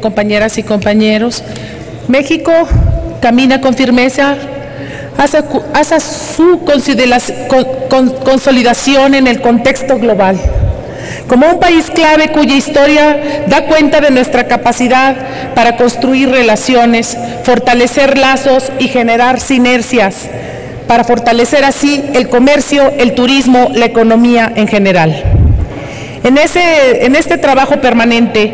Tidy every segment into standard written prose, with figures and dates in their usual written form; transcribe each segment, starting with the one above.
Compañeras y compañeros, México camina con firmeza hacia su consolidación en el contexto global, como un país clave cuya historia da cuenta de nuestra capacidad para construir relaciones, fortalecer lazos y generar sinergias, para fortalecer así el comercio, el turismo, la economía en general. En este trabajo permanente,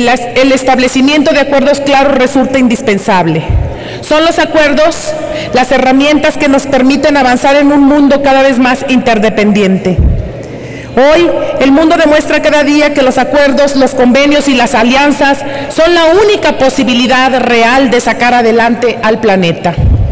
el establecimiento de acuerdos claros resulta indispensable. Son los acuerdos las herramientas que nos permiten avanzar en un mundo cada vez más interdependiente. Hoy, el mundo demuestra cada día que los acuerdos, los convenios y las alianzas son la única posibilidad real de sacar adelante al planeta.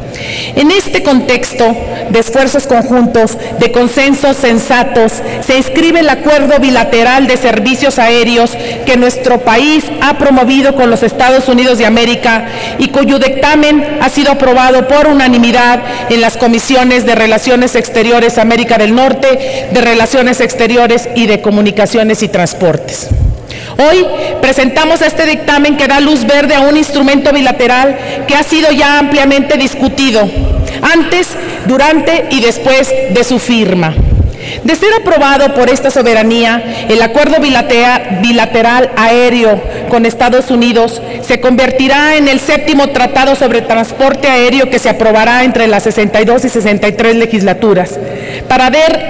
En este contexto de esfuerzos conjuntos, de consensos sensatos, se inscribe el acuerdo bilateral de servicios aéreos que nuestro país ha promovido con los Estados Unidos de América y cuyo dictamen ha sido aprobado por unanimidad en las comisiones de Relaciones Exteriores América del Norte, de Relaciones Exteriores y de Comunicaciones y Transportes. Hoy presentamos este dictamen que da luz verde a un instrumento bilateral que ha sido ya ampliamente discutido antes, durante y después de su firma. De ser aprobado por esta soberanía, el acuerdo bilateral aéreo con Estados Unidos se convertirá en el 7º tratado sobre transporte aéreo que se aprobará entre las 62 y 63 legislaturas, para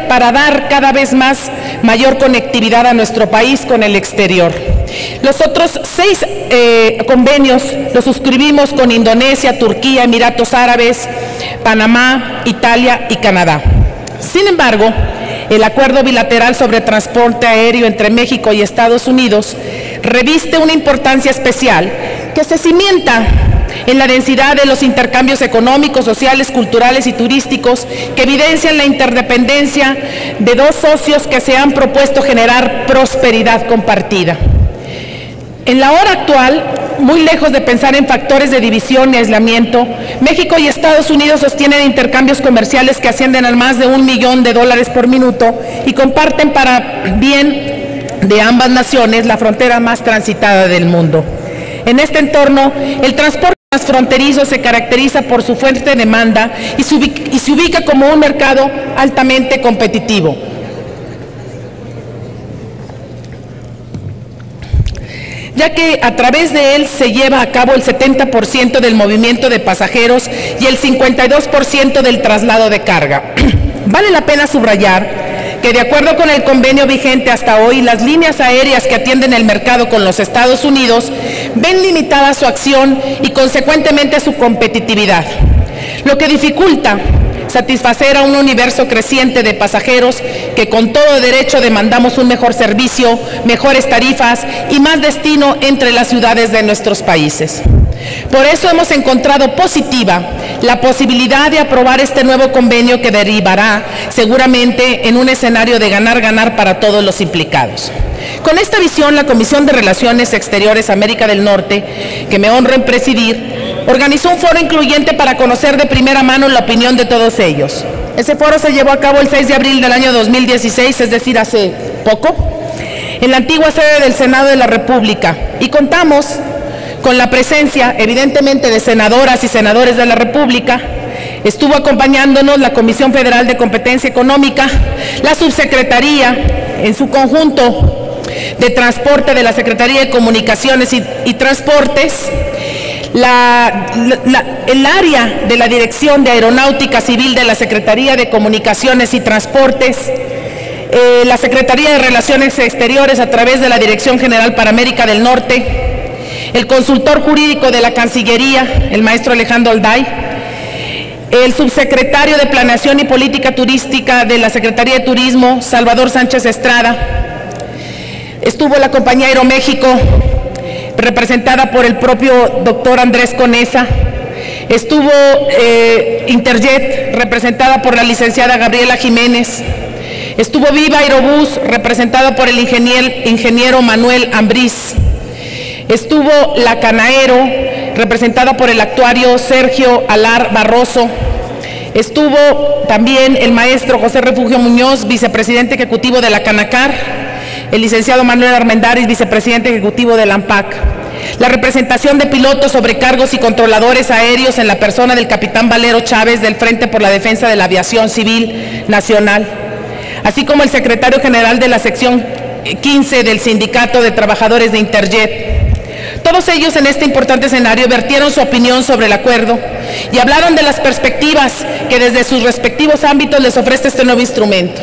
dar cada vez mayor conectividad a nuestro país con el exterior. Los otros 6 convenios los suscribimos con Indonesia, Turquía, Emiratos Árabes, Panamá, Italia y Canadá. Sin embargo, el acuerdo bilateral sobre transporte aéreo entre México y Estados Unidos reviste una importancia especial que se cimienta en la densidad de los intercambios económicos, sociales, culturales y turísticos que evidencian la interdependencia de dos socios que se han propuesto generar prosperidad compartida. En la hora actual, muy lejos de pensar en factores de división y aislamiento, México y Estados Unidos sostienen intercambios comerciales que ascienden a más de $1 millón por minuto y comparten para bien de ambas naciones la frontera más transitada del mundo. En este entorno, el transporte transfronterizo se caracteriza por su fuerte demanda y se ubica como un mercado altamente competitivo. Ya que a través de él se lleva a cabo el 70% del movimiento de pasajeros y el 52% del traslado de carga. Vale la pena subrayar que de acuerdo con el convenio vigente hasta hoy, las líneas aéreas que atienden el mercado con los Estados Unidos ven limitada su acción y consecuentemente su competitividad, lo que dificulta satisfacer a un universo creciente de pasajeros que con todo derecho demandamos un mejor servicio, mejores tarifas y más destino entre las ciudades de nuestros países. Por eso hemos encontrado positiva la posibilidad de aprobar este nuevo convenio que derivará seguramente en un escenario de ganar-ganar para todos los implicados. Con esta visión, la Comisión de Relaciones Exteriores América del Norte, que me honro en presidir, organizó un foro incluyente para conocer de primera mano la opinión de todos ellos. Ese foro se llevó a cabo el 6 de abril del año 2016, es decir, hace poco, en la antigua sede del Senado de la República, y contamos con la presencia, evidentemente, de senadoras y senadores de la República. Estuvo acompañándonos la Comisión Federal de Competencia Económica, la Subsecretaría, en su conjunto, de Transporte de la Secretaría de Comunicaciones y Transportes, el área de la Dirección de Aeronáutica Civil de la Secretaría de Comunicaciones y Transportes, la Secretaría de Relaciones Exteriores a través de la Dirección General para América del Norte, el consultor jurídico de la Cancillería, el maestro Alejandro Alday, el subsecretario de Planeación y Política Turística de la Secretaría de Turismo, Salvador Sánchez Estrada. Estuvo la compañía Aeroméxico, representada por el propio doctor Andrés Conesa. Estuvo Interjet, representada por la licenciada Gabriela Jiménez. Estuvo Viva Aerobús, representada por el ingeniero Manuel Ambriz. Estuvo la Canaero, representada por el actuario Sergio Alar Barroso. Estuvo también el maestro José Refugio Muñoz, vicepresidente ejecutivo de la Canacar, el licenciado Manuel Armendáriz, vicepresidente ejecutivo de la ANPAC. la representación de pilotos, sobrecargos y controladores aéreos en la persona del capitán Valero Chávez del Frente por la Defensa de la Aviación Civil Nacional, así como el secretario general de la sección 15 del Sindicato de Trabajadores de Interjet. Todos ellos en este importante escenario vertieron su opinión sobre el acuerdo y hablaron de las perspectivas que desde sus respectivos ámbitos les ofrece este nuevo instrumento.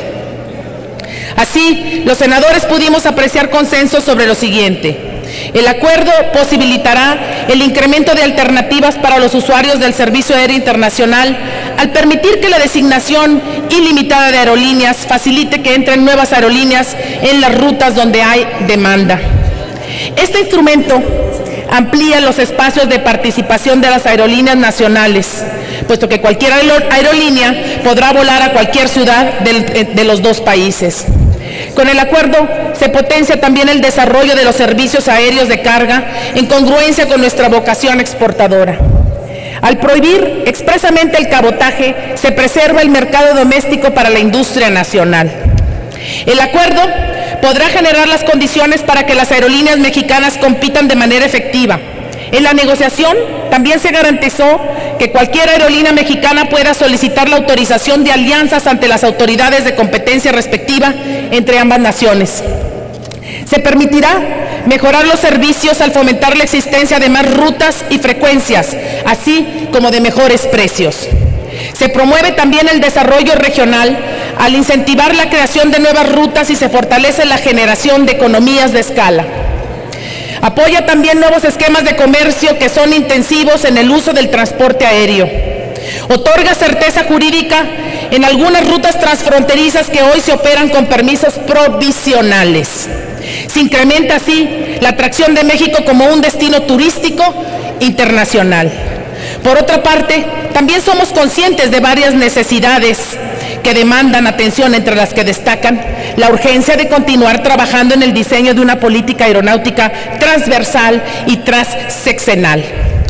Así, los senadores pudimos apreciar consenso sobre lo siguiente: el acuerdo posibilitará el incremento de alternativas para los usuarios del servicio aéreo internacional al permitir que la designación ilimitada de aerolíneas facilite que entren nuevas aerolíneas en las rutas donde hay demanda. Este instrumento amplía los espacios de participación de las aerolíneas nacionales, puesto que cualquier aerolínea podrá volar a cualquier ciudad de los dos países. Con el acuerdo se potencia también el desarrollo de los servicios aéreos de carga en congruencia con nuestra vocación exportadora. Al prohibir expresamente el cabotaje, se preserva el mercado doméstico para la industria nacional. El acuerdo podrá generar las condiciones para que las aerolíneas mexicanas compitan de manera efectiva. En la negociación también se garantizó que cualquier aerolínea mexicana pueda solicitar la autorización de alianzas ante las autoridades de competencia respectiva entre ambas naciones. Se permitirá mejorar los servicios al fomentar la existencia de más rutas y frecuencias, así como de mejores precios. Se promueve también el desarrollo regional al incentivar la creación de nuevas rutas y se fortalece la generación de economías de escala. Apoya también nuevos esquemas de comercio que son intensivos en el uso del transporte aéreo. Otorga certeza jurídica en algunas rutas transfronterizas que hoy se operan con permisos provisionales. Se incrementa así la atracción de México como un destino turístico internacional. Por otra parte, también somos conscientes de varias necesidades que demandan atención, entre las que destacan la urgencia de continuar trabajando en el diseño de una política aeronáutica transversal y transseccional.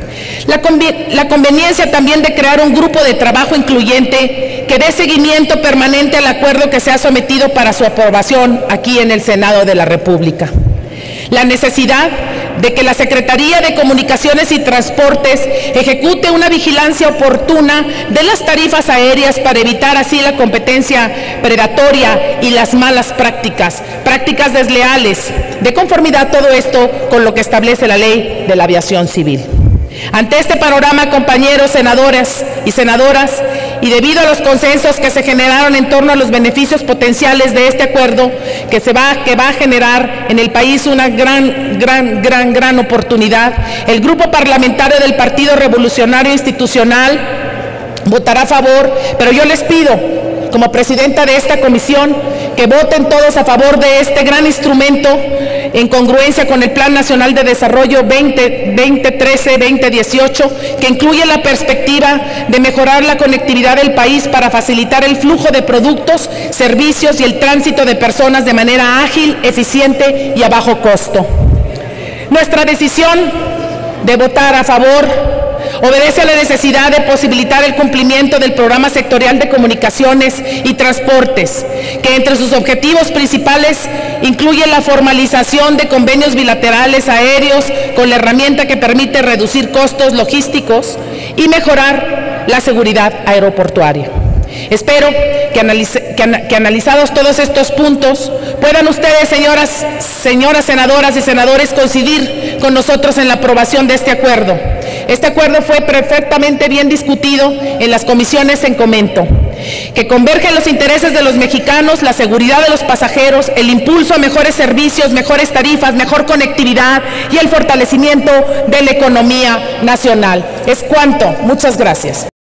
La conveniencia también de crear un grupo de trabajo incluyente que dé seguimiento permanente al acuerdo que se ha sometido para su aprobación aquí en el Senado de la República. La necesidad de que la Secretaría de Comunicaciones y Transportes ejecute una vigilancia oportuna de las tarifas aéreas para evitar así la competencia predatoria y las malas prácticas desleales, de conformidad todo esto con lo que establece la Ley de la Aviación Civil. Ante este panorama, compañeros senadores y senadoras, y debido a los consensos que se generaron en torno a los beneficios potenciales de este acuerdo, que va a generar en el país una gran oportunidad, el Grupo Parlamentario del Partido Revolucionario Institucional votará a favor, pero yo les pido, como presidenta de esta comisión, que voten todos a favor de este gran instrumento en congruencia con el Plan Nacional de Desarrollo 2013-2018, que incluye la perspectiva de mejorar la conectividad del país para facilitar el flujo de productos, servicios y el tránsito de personas de manera ágil, eficiente y a bajo costo. Nuestra decisión de votar a favor obedece a la necesidad de posibilitar el cumplimiento del Programa Sectorial de Comunicaciones y Transportes, que entre sus objetivos principales incluye la formalización de convenios bilaterales aéreos con la herramienta que permite reducir costos logísticos y mejorar la seguridad aeroportuaria. Espero que analizados todos estos puntos, puedan ustedes, señoras senadoras y senadores, coincidir con nosotros en la aprobación de este acuerdo. Este acuerdo fue perfectamente bien discutido en las comisiones en comento, que convergen los intereses de los mexicanos, la seguridad de los pasajeros, el impulso a mejores servicios, mejores tarifas, mejor conectividad y el fortalecimiento de la economía nacional. Es cuanto. Muchas gracias.